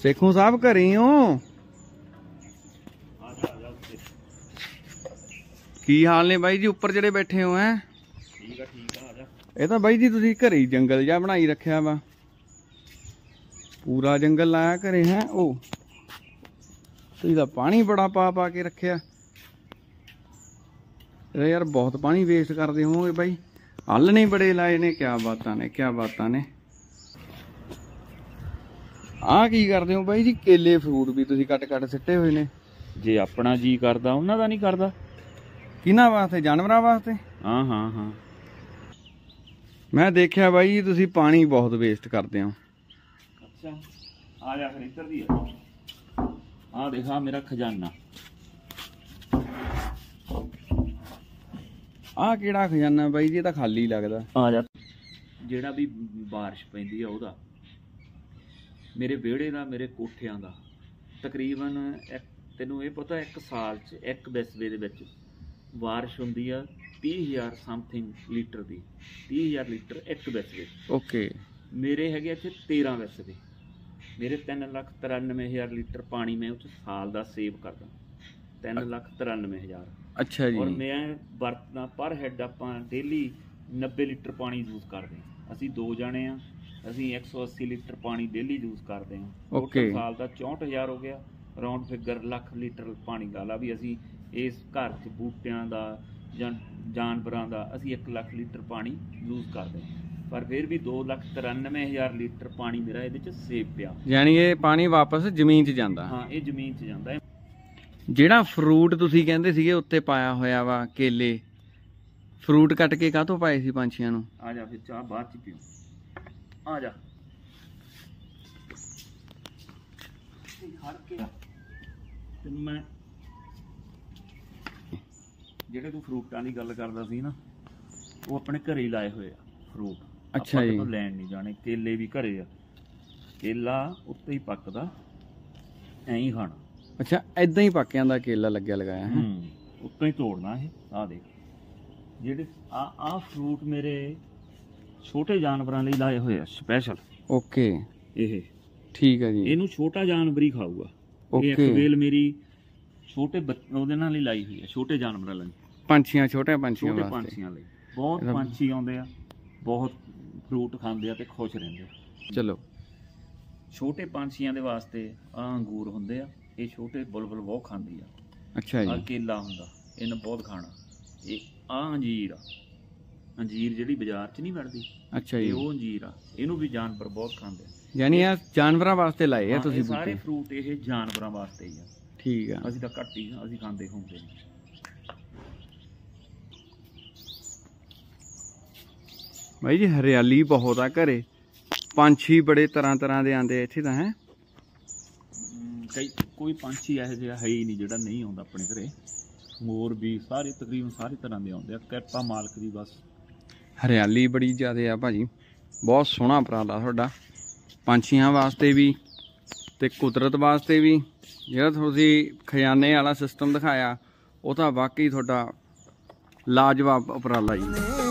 सेखों साहब घर ही हो? की हाल ने बाई जी उपर जेडे बैठे हो हैं? ये तो बाई जी तुसी घरे ही जंगल जा बनाई रखिया वा, पूरा जंगल लाया घरे है। ओ तुसी तां पानी बड़ा पा पा के रखिया यार, बहुत पानी वेस्ट करते होवोगे बाई। हल नहीं बड़े लाए ने, क्या बातां ने क्या बातां ने। आ की करदे हो बाई जी? केले फ्रूट भी तुसी कट कट सिੱਟੇ होए ने। जे अपना जी करदा उन्हां दा नहीं करदा। किन्हां वास्ते? जानवरां वास्ते? हाँ हाँ हाँ। मैं देखिया बाई जी तुसी पानी बहुत वेस्ट करते हो। अच्छा आ जा फिर इधर दी आ देखा मेरा खजाना। आ किहड़ा खजाना बाई जी? तां खाली लगदा। आ जा जेड़ा भी बारिश पैंदी आ ओदा, मेरे विहड़े दा, मेरे कोठियां दा तकरीबन तैनूं ये पता एक साल च एक बिस्वे दे विच बारिश हुंदी आ 30,000 समथिंग लीटर दी। 30,000 लीटर एक बिस्वे। ओके। मेरे हैगे इत्थे 13 बिस्वे। मेरे 3,93,000 लीटर पानी मैं उस साल दा सेव करदा। 3,93,000। अच्छा जी। और मैं बरतना पर हैड आपां डेली 90 लीटर पानी यूज़ करदे हां। ਅਸੀਂ 2 जने आ, ਅਸੀਂ 180 लीटर पानी डेली यूज़ करते हैं। टोटल साल का 64,000 हो गया। राउंड फिगर ਲੱਖ लीटर पानी ला ला भी ਅਸੀਂ ਇਸ ਘਰ 'ਚ ਬੂਟਿਆਂ ਦਾ ਜਾਂ ਜਾਨਵਰਾਂ ਦਾ ਅਸੀਂ 1 ਲੱਖ ਲੀਟਰ ਪਾਣੀ यूज़ करते हैं। पर फिर भी 2,93,000 लीटर पानी मेरा ਇਹਦੇ 'ਚ ਸੇਵ ਪਿਆ। ਯਾਨੀ ਇਹ ਪਾਣੀ ਵਾਪਸ ਜ਼ਮੀਨ 'ਚ ਜਾਂਦਾ? ਹਾਂ ਇਹ ਜ਼ਮੀਨ 'ਚ ਜਾਂਦਾ ਹੈ। ਜਿਹੜਾ ਫਰੂਟ ਤੁਸੀਂ ਕਹਿੰਦੇ ਸੀਗੇ ਉੱਤੇ ਪਾਇਆ ਹੋਇਆ ਵਾ ਕੇਲੇ, ਫਰੂਟ ਕੱਟ ਕੇ ਕਾਹਤੋਂ ਪਾਏ ਸੀ ਪੰਛੀਆਂ ਨੂੰ? ਆ ਜਾ ਫਿਰ ਚਾਹ ਬਾਅਦ 'ਚ ਪੀਓ। आ जा तेन मैं जेडे तू फ्रूटां दी गल करदा सी ना, वो अपने घरे ही लाए हुए आ फ्रूट। अच्छा जी। लैन नहीं जाने। केले भी घरे आ, केला उत्ते ही पकदा, ऐ ही खाना। अच्छा ऐदां ही पक जांदा केला लग्या लगाया है? उत्तों ही तोड़ना है। आ देख जेडे आ फ्रूट मेरे छोटे जानवरां लई लाए हुए आ स्पैशल। ओके। ਇਹ ਠੀਕ ਹੈ ਜੀ। ਇਹਨੂੰ ਛੋਟਾ ਜਾਨਵਰ ਹੀ ਖਾਊਗਾ। ਇਹ ਇੱਕ ਵੇਲ ਮੇਰੀ ਛੋਟੇ ਉਹਦੇ ਨਾਲ ਹੀ ਲਾਈ ਹੋਈ ਹੈ, ਛੋਟੇ ਜਾਨਵਰਾਂ ਲਈ, ਪੰਛੀਆਂ, ਛੋਟੇ ਪੰਛੀਆਂ ਵਾਸਤੇ। ਛੋਟੇ ਪੰਛੀਆਂ ਲਈ ਬਹੁਤ ਪੰਛੀ ਆਉਂਦੇ ਆ, ਬਹੁਤ ਫਰੂਟ ਖਾਂਦੇ ਆ ਤੇ ਖੁਸ਼ ਰਹਿੰਦੇ ਆ। ਚਲੋ ਛੋਟੇ ਪੰਛੀਆਂ ਦੇ ਵਾਸਤੇ ਆ ਅੰਗੂਰ ਹੁੰਦੇ ਆ, ਇਹ ਛੋਟੇ ਬੁਲਬੁਲ ਬਹੁਤ ਖਾਂਦੀ ਆ। ਅੱਛਾ ਜੀ। ਆ ਕੇਲਾ ਹੁੰਦਾ, ਇਹਨੇ ਬਹੁਤ ਖਾਣਾ। ਇਹ ਆ ਅੰਜੀਰ ਆ, अंजीर ਜਿਹੜੀ ਬਾਜ਼ਾਰ 'ਚ ਨਹੀਂ ਵੜਦੀ। ਅੱਛਾ ਜੀ। ਉਹ ਅੰਜੀਰ ਆ, ਇਹਨੂੰ ਵੀ ਜਾਨਵਰ ਬਹੁਤ ਖਾਂਦੇ ਆ। ਯਾਨੀ ਇਹ ਜਾਨਵਰਾਂ ਵਾਸਤੇ ਲਾਏ ਆ ਤੁਸੀਂ ਬੂਟੇ? ਸਾਰੇ ਫਰੂਟ ਇਹ ਜਾਨਵਰਾਂ ਵਾਸਤੇ ਹੀ ਆ। ਠੀਕ ਆ। ਅਸੀਂ ਤਾਂ ਘੱਟ ਹੀ ਅਸੀਂ ਖਾਂਦੇ ਹੁੰਦੇ ਨੇ। ਭਾਈ ਜੀ ਹਰਿਆਲੀ ਬਹੁਤ ਆ ਘਰੇ, ਪੰਛੀ ਬੜੇ ਤਰ੍ਹਾਂ ਤਰ੍ਹਾਂ ਦੇ ਆਉਂਦੇ ਇੱਥੇ ਤਾਂ ਹੈ। ਕਈ ਕੋਈ ਪੰਛੀ ਇਹੋ ਜਿਹਾ ਹੈ ਹੀ ਨਹੀਂ ਜਿਹੜਾ ਨਹੀਂ ਆਉਂਦਾ ਆਪਣੇ ਘਰੇ। ਮੋਰ ਵੀ ਸਾਰੇ ਤਕਰੀਬਨ ਸਾਰੇ ਤਰ੍ਹਾਂ ਦੇ ਆਉਂਦੇ ਆ, ਕਿਰਪਾ ਮਾਲਕ ਦੀ ਬਸ। ਹਰਿਆਲੀ ਬੜੀ ਜ਼ਿਆਦਾ ਆ ਭਾਜੀ, ਬਹੁਤ ਸੋਹਣਾ ਉਪਰਾਲਾ ਤੁਹਾਡਾ, ਪੰਛੀਆਂ ਵਾਸਤੇ ਵੀ ਤੇ ਕੁਦਰਤ ਵਾਸਤੇ ਵੀ। ਜਿਹੜਾ ਤੁਸੀਂ ਖਜ਼ਾਨੇ ਵਾਲਾ ਸਿਸਟਮ ਦਿਖਾਇਆ ਉਹ ਤਾਂ ਵਾਕਈ ਤੁਹਾਡਾ ਲਾਜਵਾਬ ਉਪਰਾਲਾ ਜੀ।